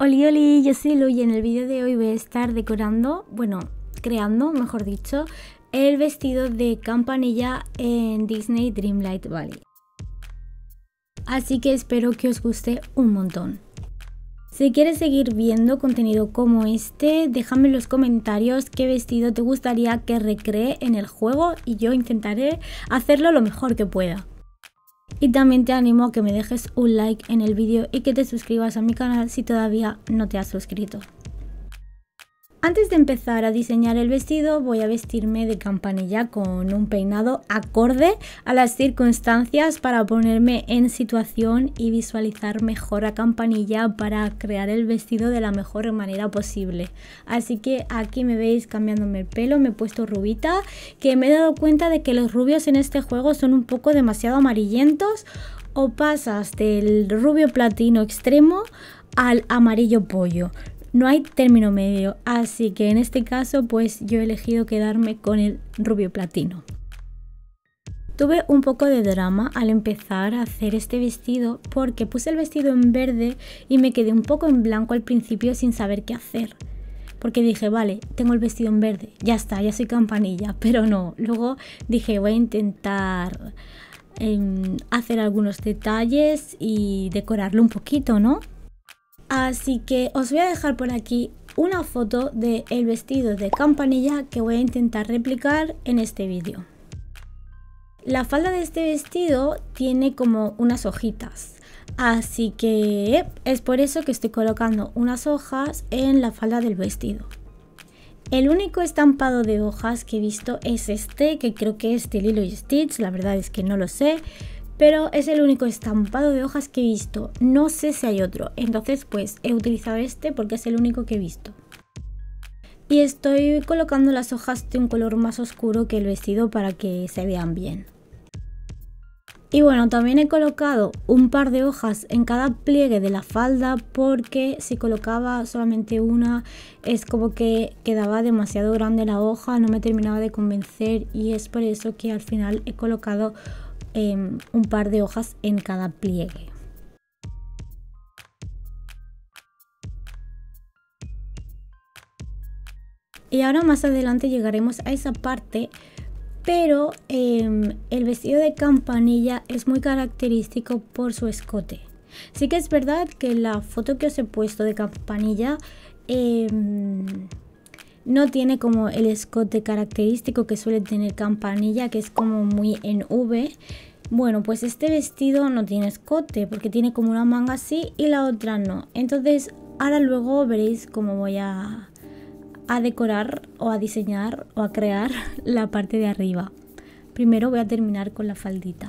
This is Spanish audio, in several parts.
Oli, oli, yo soy Lu y en el vídeo de hoy voy a estar decorando, creando, mejor dicho, el vestido de Campanilla en Disney Dreamlight Valley. Así que espero que os guste un montón. Si quieres seguir viendo contenido como este, déjame en los comentarios qué vestido te gustaría que recree en el juego y yo intentaré hacerlo lo mejor que pueda. Y también te animo a que me dejes un like en el vídeo y que te suscribas a mi canal si todavía no te has suscrito. Antes de empezar a diseñar el vestido voy a vestirme de Campanilla con un peinado acorde a las circunstancias para ponerme en situación y visualizar mejor a Campanilla para crear el vestido de la mejor manera posible. Así que aquí me veis cambiándome el pelo, me he puesto rubita, que me he dado cuenta de que los rubios en este juego son un poco demasiado amarillentos, o pasas del rubio platino extremo al amarillo pollo. No hay término medio, así que en este caso pues yo he elegido quedarme con el rubio platino. Tuve un poco de drama al empezar a hacer este vestido porque puse el vestido en verde y me quedé un poco en blanco al principio sin saber qué hacer. Porque dije, vale, tengo el vestido en verde, ya está, ya soy Campanilla, pero no. Luego dije, voy a intentar hacer algunos detalles y decorarlo un poquito, ¿no? Así que os voy a dejar por aquí una foto del vestido de Campanilla que voy a intentar replicar en este vídeo. La falda de este vestido tiene como unas hojitas, así que es por eso que estoy colocando unas hojas en la falda del vestido. El único estampado de hojas que he visto es este, que creo que es de Lilo y Stitch, la verdad es que no lo sé. Pero es el único estampado de hojas que he visto, no sé si hay otro, entonces pues he utilizado este porque es el único que he visto. Y estoy colocando las hojas de un color más oscuro que el vestido para que se vean bien. Y bueno, también he colocado un par de hojas en cada pliegue de la falda porque si colocaba solamente una es como que quedaba demasiado grande la hoja, no me terminaba de convencer y es por eso que al final he colocado un par de hojas en cada pliegue. Y ahora más adelante llegaremos a esa parte, pero el vestido de Campanilla es muy característico por su escote. Sí que es verdad que la foto que os he puesto de Campanilla no tiene como el escote característico que suele tener Campanilla, que es como muy en V. Bueno, pues este vestido no tiene escote porque tiene como una manga así y la otra no. Entonces ahora luego veréis cómo voy a decorar o a diseñar o a crear la parte de arriba. Primero voy a terminar con la faldita.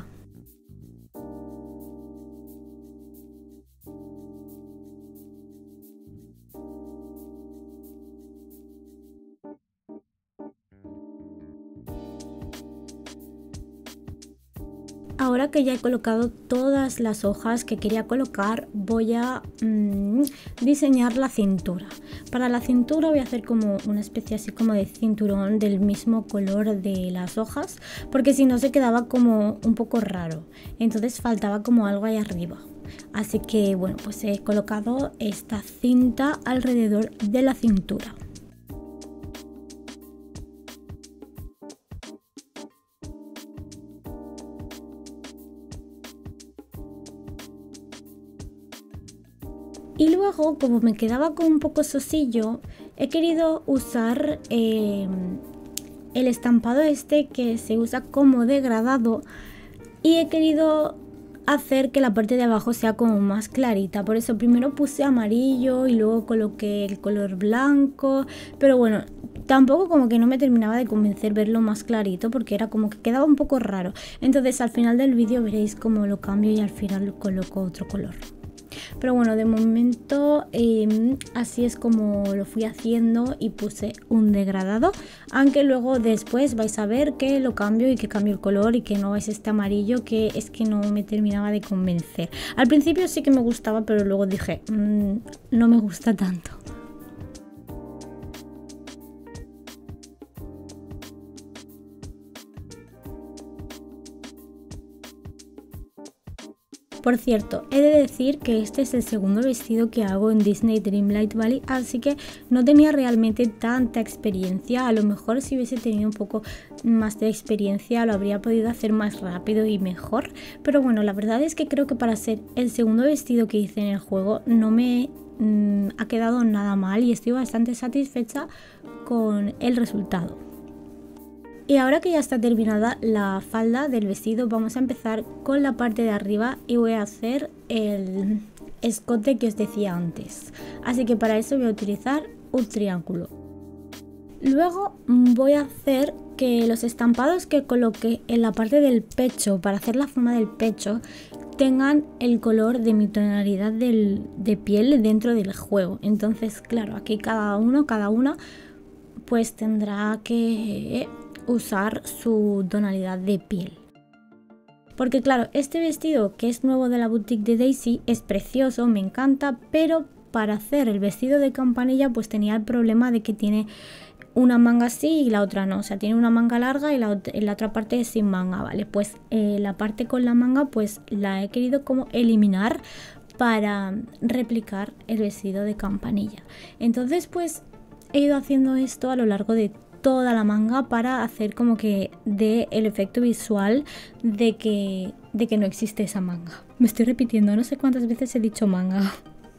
Ahora que ya he colocado todas las hojas que quería colocar, voy a diseñar la cintura. Para la cintura voy a hacer como una especie así como de cinturón del mismo color de las hojas, porque si no se quedaba como un poco raro, entonces faltaba como algo ahí arriba. Así que bueno, pues he colocado esta cinta alrededor de la cintura. Y luego, como me quedaba con un poco sosillo, he querido usar el estampado este que se usa como degradado y he querido hacer que la parte de abajo sea como más clarita. Por eso primero puse amarillo y luego coloqué el color blanco, pero bueno, tampoco como que no me terminaba de convencer verlo más clarito porque era como que quedaba un poco raro. Entonces al final del vídeo veréis cómo lo cambio y al final coloco otro color. Pero bueno, de momento así es como lo fui haciendo y puse un degradado, aunque luego después vais a ver que lo cambio y que cambio el color y que no es este amarillo, que es que no me terminaba de convencer. Al principio sí que me gustaba, pero luego dije, no me gusta tanto. Por cierto, he de decir que este es el segundo vestido que hago en Disney Dreamlight Valley, así que no tenía realmente tanta experiencia. A lo mejor si hubiese tenido un poco más de experiencia lo habría podido hacer más rápido y mejor. Pero bueno, la verdad es que creo que para ser el segundo vestido que hice en el juego no me ha quedado nada mal y estoy bastante satisfecha con el resultado. Y ahora que ya está terminada la falda del vestido, vamos a empezar con la parte de arriba y voy a hacer el escote que os decía antes. Así que para eso voy a utilizar un triángulo. Luego voy a hacer que los estampados que coloque en la parte del pecho, para hacer la forma del pecho, tengan el color de mi tonalidad de piel dentro del juego. Entonces, claro, aquí cada una pues tendrá que usar su tonalidad de piel. Porque claro, este vestido que es nuevo de la boutique de Daisy es precioso, me encanta, pero para hacer el vestido de Campanilla pues tenía el problema de que tiene una manga así y la otra no, o sea, tiene una manga larga y la otra parte es sin manga, ¿vale? Pues la parte con la manga pues la he querido como eliminar para replicar el vestido de Campanilla. Entonces pues he ido haciendo esto a lo largo de toda la manga para hacer como que dé el efecto visual de que no existe esa manga. Me estoy repitiendo, no sé cuántas veces he dicho manga.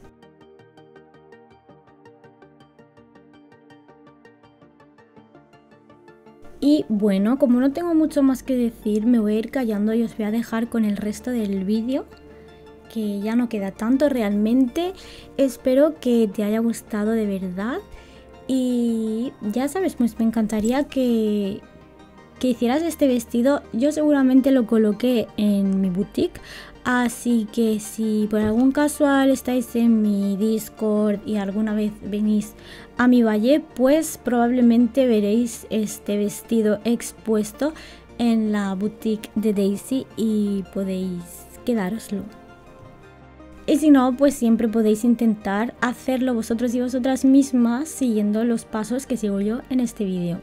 Y bueno, como no tengo mucho más que decir, me voy a ir callando y os voy a dejar con el resto del vídeo, que ya no queda tanto realmente. Espero que te haya gustado de verdad. Y ya sabes, pues me encantaría que hicieras este vestido. Yo seguramente lo coloqué en mi boutique, así que si por algún casual estáis en mi Discord y alguna vez venís a mi valle, pues probablemente veréis este vestido expuesto en la boutique de Daisy y podéis quedároslo. Y si no, pues siempre podéis intentar hacerlo vosotros y vosotras mismas siguiendo los pasos que sigo yo en este vídeo.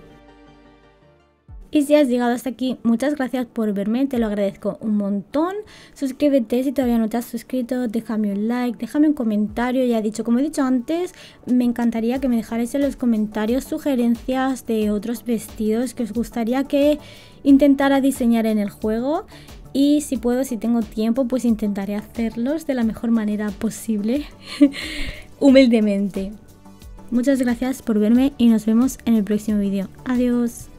Y si has llegado hasta aquí, muchas gracias por verme, te lo agradezco un montón. Suscríbete si todavía no te has suscrito, déjame un like, déjame un comentario. Ya he dicho, como he dicho antes, me encantaría que me dejarais en los comentarios sugerencias de otros vestidos que os gustaría que intentara diseñar en el juego. Y si puedo, si tengo tiempo, pues intentaré hacerlos de la mejor manera posible, humildemente. Muchas gracias por verme y nos vemos en el próximo vídeo. Adiós.